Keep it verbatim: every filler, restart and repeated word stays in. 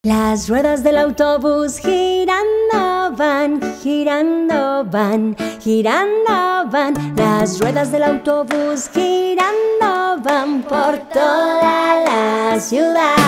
Las ruedas del autobús girando van, girando van, girando van. Las ruedas del autobús girando van por toda la ciudad.